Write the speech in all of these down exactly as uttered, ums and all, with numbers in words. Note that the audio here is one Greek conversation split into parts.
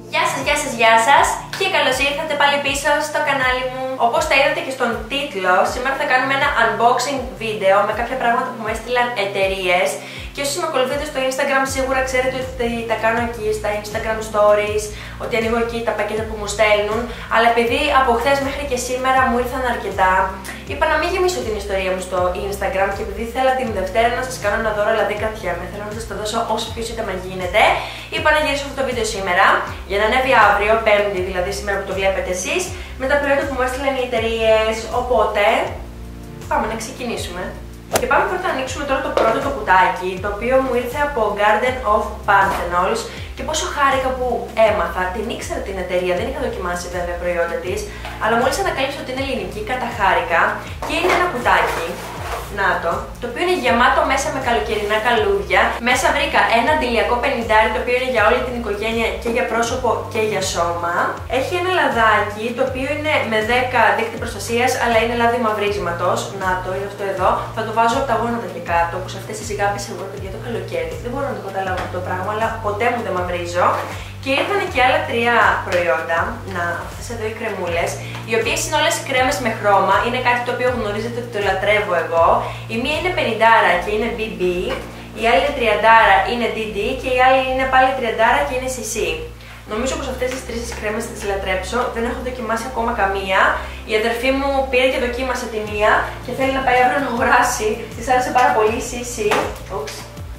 Γεια σας, γεια σας, γεια σας και καλώς ήρθατε πάλι πίσω στο κανάλι μου. Όπως τα είδατε και στον τίτλο, σήμερα θα κάνουμε ένα unboxing βίντεο με κάποια πράγματα που μου έστειλαν εταιρείες. Και όσοι με ακολουθείτε στο Instagram σίγουρα ξέρετε ότι τα κάνω εκεί στα Instagram stories, ότι ανοίγω εκεί τα πακέτα που μου στέλνουν. Αλλά επειδή από χθες μέχρι και σήμερα μου ήρθαν αρκετά, είπα να μην γεμίσω την ιστορία μου στο Instagram και επειδή θέλω την Δευτέρα να σας κάνω ένα δώρο, αλλά δεν κρατιέμαι, θέλω να σας το δώσω όσο πιο σύντομα γίνεται. Είπα να γυρίσω αυτό το βίντεο σήμερα για να ανέβει αύριο, Πέμπτη δηλαδή, σήμερα που το βλέπετε εσείς, με τα προϊόντα που μου έστειλαν οι εταιρείες. Οπότε πάμε να ξεκινήσουμε. Και πάμε πρώτα να ανοίξουμε τώρα το πρώτο το κουτάκι, το οποίο μου ήρθε από Garden of Panthenols και πόσο χάρηκα που έμαθα. Την ήξερα την εταιρεία, δεν είχα δοκιμάσει βέβαια προϊόντα της, αλλά μόλις ανακάλυψα ότι είναι ελληνική, καταχάρηκα και είναι ένα κουτάκι. Να το, το οποίο είναι γεμάτο μέσα με καλοκαιρινά καλούδια. Μέσα βρήκα ένα αντιλιακό πενηντάρι, το οποίο είναι για όλη την οικογένεια και για πρόσωπο και για σώμα. Έχει ένα λαδάκι, το οποίο είναι με δέκα δίχτυ προστασίας, αλλά είναι λάδι μαυρίσματος. Να το, είναι αυτό εδώ. Θα το βάζω από τα γόνατα και κάτω, όπως αυτές τις γάπες εγώ παιδιά το καλοκαίρι. Δεν μπορώ να το καταλάβω αυτό το πράγμα, αλλά ποτέ μου δεν μαυρίζω. Και ήρθαν και άλλα τρία προϊόντα, να, αυτές εδώ οι κρεμούλες, οι οποίες είναι όλες κρέμες με χρώμα, είναι κάτι το οποίο γνωρίζετε ότι το λατρεύω εγώ. Η μία είναι πενήντα και είναι μπι μπι, η άλλη είναι τριάντα είναι ντι ντι και η άλλη είναι πάλι τριάντα και είναι σι σι. Νομίζω πως αυτές τις τρεις κρέμες θα τις λατρέψω, δεν έχω δοκιμάσει ακόμα καμία. Η αδερφή μου πήρε και δοκίμασε τη μία και θέλει να πάει αύριο να αγοράσει, της άρεσε πάρα πολύ η σι σι. Oops.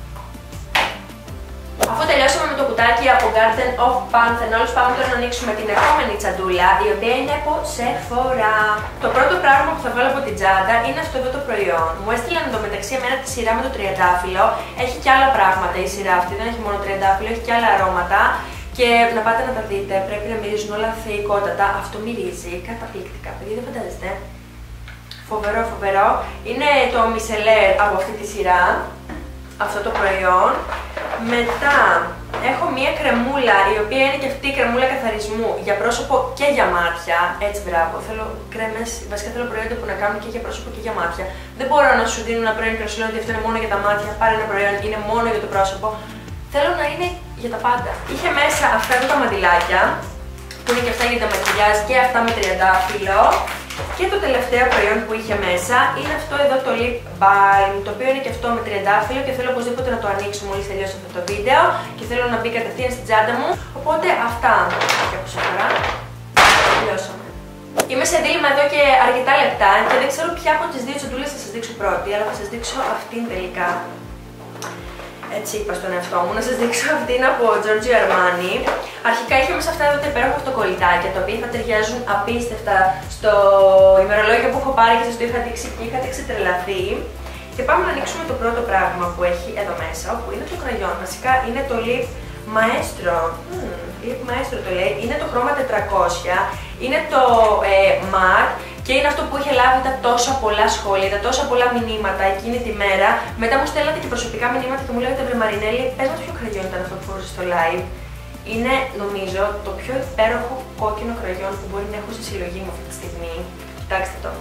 Αφού τελειώσαμε με το κουτάκι από Garden of Panthenols, πάμε τώρα να ανοίξουμε την επόμενη τσαντούλα, η οποία είναι από Sephora. Το πρώτο πράγμα που θα βγάλω από την τσάντα είναι αυτό εδώ το προϊόν. Μου έστειλαν εντωμεταξύ εμένα τη σειρά με το τριαντάφυλλο. Έχει και άλλα πράγματα η σειρά αυτή, δεν έχει μόνο τριαντάφυλλο, έχει και άλλα αρώματα. Και να πάτε να τα δείτε, πρέπει να μυρίζουν όλα θεϊκότατα. Αυτό μυρίζει καταπληκτικά, παιδιά, δεν φαντάζεστε. Φοβερό, φοβερό. Είναι το micellar από αυτή τη σειρά, αυτό το προϊόν. Μετά έχω μία κρεμούλα, η οποία είναι και αυτή η κρεμούλα καθαρισμού για πρόσωπο και για μάτια. Έτσι, μπράβο. Θέλω κρέμες, βασικά θέλω προϊόντα που να κάνουν και για πρόσωπο και για μάτια. Δεν μπορώ να σου δίνω ένα προϊόν και να σου λέω ότι αυτό είναι μόνο για τα μάτια. Πάρε ένα προϊόν, είναι μόνο για το πρόσωπο. Θέλω να είναι για τα πάντα. Είχε μέσα αυτά εδώ τα μαντιλάκια, που είναι και αυτά για τα μακιγιάζ και αυτά με τριαντάφυλλο. Και το τελευταίο προϊόν που είχε μέσα είναι αυτό εδώ το lip balm, το οποίο είναι και αυτό με τριαντάφυλλο και θέλω οπωσδήποτε να το ανοίξω μόλις τελειώσω αυτό το βίντεο και θέλω να μπει κατευθείαν στην τσάντα μου. Οπότε αυτά και από σήμερα. Τελειώσαμε. Είμαι σε δίλημμα εδώ και αρκετά λεπτά και δεν ξέρω ποια από τις δύο τσαντούλες θα σας δείξω πρώτη, αλλά θα σας δείξω αυτήν τελικά. Έτσι είπα στον εαυτό μου, να σας δείξω αυτήν από Giorgio Armani. Αρχικά είχε μέσα αυτά εδώ τα υπέροχα αυτοκολλητάκια, τα οποία θα ταιριάζουν απίστευτα στο ημερολόγιο που έχω πάρει και σας το είχα δείξει και είχατε ξετρελαθεί. Και πάμε να ανοίξουμε το πρώτο πράγμα που έχει εδώ μέσα, που είναι το κραγιόν. Βασικά είναι το Lip Maestro. Mm, Lip Maestro το λέει, είναι το χρώμα τετρακόσια, είναι το ε, matte. Και είναι αυτό που είχε λάβει τα τόσα πολλά σχόλια, τα τόσα πολλά μηνύματα εκείνη τη μέρα. Μετά μου στέλνατε και προσωπικά μηνύματα και μου λέγατε βρε Μαρινέλη, πες μας ποιο κραγιόν ήταν αυτό που φορούσε στο live. Είναι νομίζω το πιο υπέροχο κόκκινο κραγιόν που μπορεί να έχω στη συλλογή μου αυτή τη στιγμή. Κοιτάξτε το.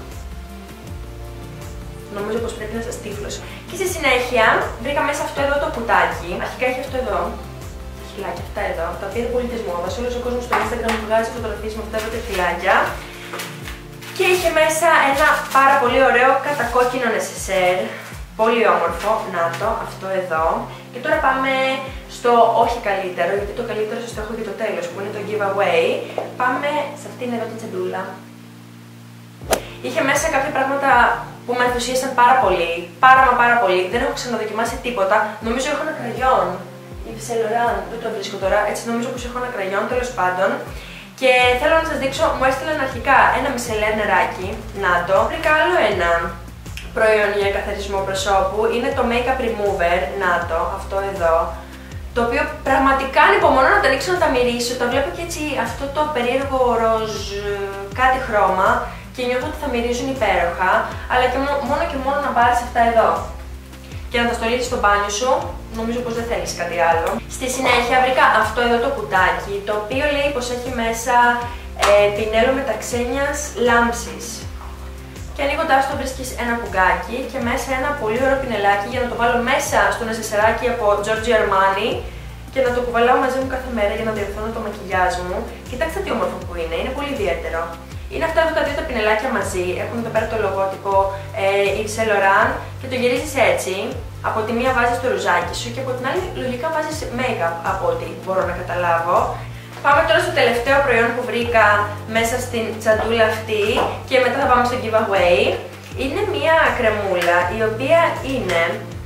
Νομίζω πως πρέπει να σας τύφλωσω. Και στη συνέχεια βρήκα μέσα αυτό εδώ το κουτάκι. Αρχικά έχει αυτό εδώ. Τα χυλάκια αυτά εδώ, τα οποία είναι πολιτισμόδας. Όλος ο κόσμος στο Instagram μου βγάζει φωτογραφίες με αυτά εδώ τα χυλάκια. Και είχε μέσα ένα πάρα πολύ ωραίο κατακόκκινο νεσεσέρ, πολύ όμορφο, να το, αυτό εδώ. Και τώρα πάμε στο όχι καλύτερο, γιατί το καλύτερο σας το έχω για το τέλος, που είναι το giveaway. Πάμε σε αυτήν εδώ την τσαντούλα. Είχε μέσα κάποια πράγματα που με ενθουσίασαν πάρα πολύ, πάρα μα πάρα πολύ. Δεν έχω ξαναδοκιμάσει τίποτα, νομίζω έχω ένα κραγιόν, η Saint Laurent, δεν το βρίσκω τώρα, έτσι νομίζω πως έχω ένα κραγιόν, τέλος πάντων. Και θέλω να σας δείξω, μου έστειλαν αρχικά ένα micellar νεράκι, να το. Βρήκα άλλο ένα προϊόν για καθαρισμό προσώπου, είναι το Makeup Remover, να το, αυτό εδώ. Το οποίο πραγματικά ανυπομονώ να το ανοίξω, να τα μυρίσω, το βλέπω και έτσι αυτό το περίεργο ροζ κάτι χρώμα και νιώθω ότι θα μυρίζουν υπέροχα, αλλά και μόνο και μόνο να πάρεις αυτά εδώ και να τα στολίσεις στο μπάνιο σου, νομίζω πως δεν θέλεις κάτι άλλο. Στη συνέχεια βρήκα αυτό εδώ το κουτάκι, το οποίο λέει πως έχει μέσα ε, πινέλο μεταξένιας λάμψης. Και ανοίγοντας το βρίσκεις ένα πουγκάκι και μέσα ένα πολύ ωραίο πινελάκι για να το βάλω μέσα στο νεσεσεράκι από Giorgio Armani και να το κουβαλάω μαζί μου κάθε μέρα για να διορθώνω το μακιγιάζ μου. Κοιτάξτε τι όμορφο που είναι, είναι πολύ ιδιαίτερο. Είναι αυτά εδώ τα δύο τα πινελάκια μαζί, έχουν εδώ πέρα το λογότυπο ε, Yves Saint Laurent και το γυρίζεις έτσι. Από τη μία βάζεις το ρουζάκι σου και από την άλλη λογικά βάζεις make-up από ό,τι μπορώ να καταλάβω. Πάμε τώρα στο τελευταίο προϊόν που βρήκα μέσα στην τσαντούλα αυτή και μετά θα πάμε στο giveaway. Είναι μία κρεμούλα η οποία είναι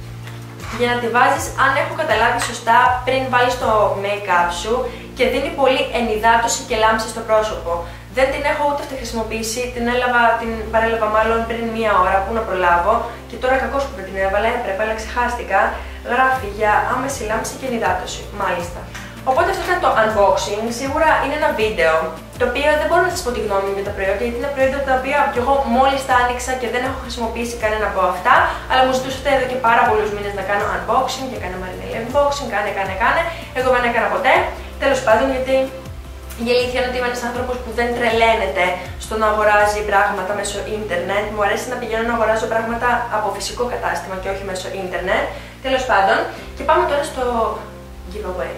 για να τη βάζεις, αν έχω καταλάβει σωστά, πριν βάλεις το make-up σου και δίνει πολύ ενυδάτωση και λάμψη στο πρόσωπο. Δεν την έχω ούτε αυτή χρησιμοποιήσει, την, έλαβα, την παρέλαβα μάλλον πριν μία ώρα που να προλάβω και τώρα κακώς που δεν την έβαλα, έπρεπε, αλλά ξεχάστηκα. Γράφει για άμεση λάμψη και ενυδάτωση, μάλιστα. Οπότε αυτό ήταν το unboxing, σίγουρα είναι ένα βίντεο, το οποίο δεν μπορώ να σας πω τη γνώμη μου για τα προϊόντα, γιατί είναι προϊόντα τα οποία και εγώ μόλις τα άνοιξα και δεν έχω χρησιμοποιήσει κανένα από αυτά, αλλά μου ζητούσατε εδώ και πάρα πολλούς μήνες να κάνω unboxing και κάνω Marinelli unboxing, κάνε, κάνε, κάνε, εγώ δεν έκανα ποτέ, τέλος πάντων γιατί η αλήθεια είναι ότι είμαι ένας άνθρωπος που δεν τρελαίνεται στο να αγοράζει πράγματα μέσω ίντερνετ, μου αρέσει να πηγαίνω να αγοράζω πράγματα από φυσικό κατάστημα και όχι μέσω ίντερνετ, τέλος πάντων, και πάμε τώρα στο giveaway.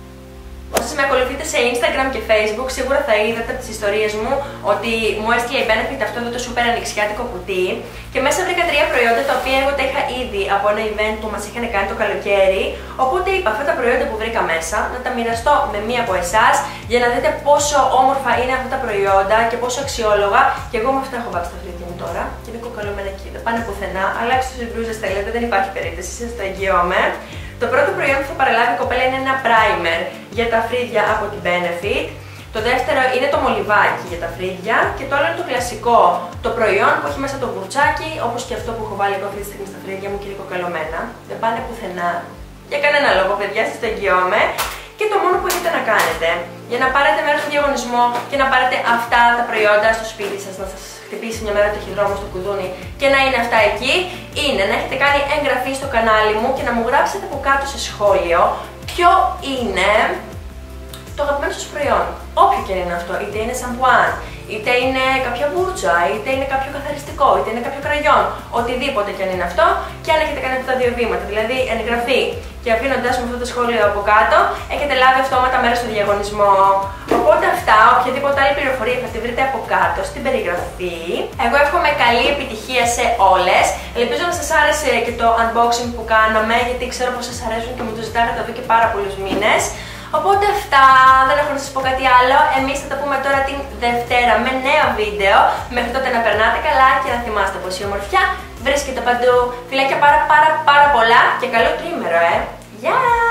Όσοι με ακολουθείτε σε Instagram και Facebook, σίγουρα θα είδατε από τις ιστορίες μου ότι μου έστειλε η Benefit αυτό εδώ το super ανοιξιάτικο κουτί και μέσα βρήκα τρία προϊόντα τα οποία εγώ τα είχα ήδη από ένα event που μας είχαν κάνει το καλοκαίρι. Οπότε είπα αυτά τα προϊόντα που βρήκα μέσα να τα μοιραστώ με μία από εσάς για να δείτε πόσο όμορφα είναι αυτά τα προϊόντα και πόσο αξιόλογα. Και εγώ με αυτά έχω βάλει στα φρύδια μου τώρα και είναι κοκαλωμένα εκεί, δεν πάνε πουθενά. Αλλάξτε τις μπλούζες θέλετε, δεν υπάρχει περίπτωση, σας το εγγυώμαι. Το πρώτο προϊόν που θα παραλάβει η κοπέλα είναι ένα primer για τα φρύδια από την Benefit. Το δεύτερο είναι το μολυβάκι για τα φρύδια και το άλλο είναι το κλασικό, το προϊόν που έχει μέσα το βουρτσάκι, όπως και αυτό που έχω βάλει εγώ αυτή τη στιγμή στα φρύδια μου και είναι κοκαλωμένα. Δεν πάνε πουθενά για κανένα λόγο, παιδιά, σας το εγγυώμαι. Και το μόνο που έχετε να κάνετε για να πάρετε μέρος στο διαγωνισμό και να πάρετε αυτά τα προϊόντα στο σπίτι σας, να σας χτυπήσει μια μέρα το χειδρόμο στο κουδούνι και να είναι αυτά εκεί, είναι να έχετε κάνει εγγραφή στο κανάλι μου και να μου γράψετε από κάτω σε σχόλιο ποιο είναι το αγαπημένο σας προϊόν. Όποιο και είναι αυτό, είτε είναι σαμπουάν, είτε είναι κάποια βούρτσα, είτε είναι κάποιο καθαριστικό, είτε είναι κάποιο κραγιόν, οτιδήποτε και αν είναι αυτό, και αν έχετε κάνει αυτά τα δύο βήματα, δηλαδή εγγραφή και αφήνοντας μου αυτό το σχόλιο από κάτω, έχετε λάβει αυτόματα μέρος στο διαγωνισμό. Οπότε αυτά, οποιαδήποτε άλλη πληροφορία θα τη βρείτε από κάτω στην περιγραφή. Εγώ εύχομαι καλή επιτυχία σε όλες. Ελπίζω να σας άρεσε και το unboxing που κάναμε, γιατί ξέρω πως σας αρέσουν και μου το ζητάγατε εδώ και πάρα πολλούς μήνες. Οπότε αυτά, δεν έχω να σας πω κάτι άλλο. Εμείς θα τα πούμε τώρα την Δευτέρα με νέο βίντεο. Μέχρι τότε να περνάτε καλά και να θυμάστε πως η ομορφιά βρίσκεται παντού. Φιλάκια πάρα πάρα πάρα πολλά και καλό τρίμερο, ε! Γεια!